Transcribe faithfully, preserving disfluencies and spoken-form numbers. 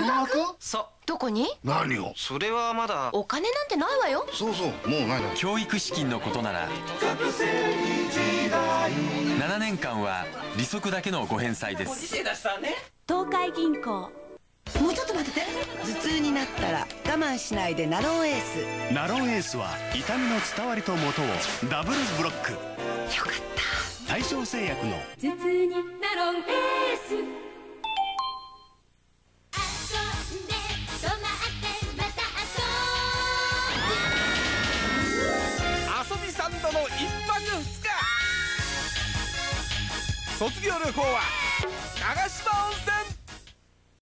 留学？ そう。 どこに？ 何を？ それはまだ。 お金なんてないわよ。 そうそう、もうないな。 教育資金のことならななねんかんは利息だけのご返済です。 東海銀行。 もうちょっと待ってて。頭痛になったら我慢しないでナローエース。 ナローエースは痛みの伝わりと元をダブルブロック。 よかった大正製薬の頭痛にナローエース。 遊びサンドの一泊二日。卒業旅行は長島温泉。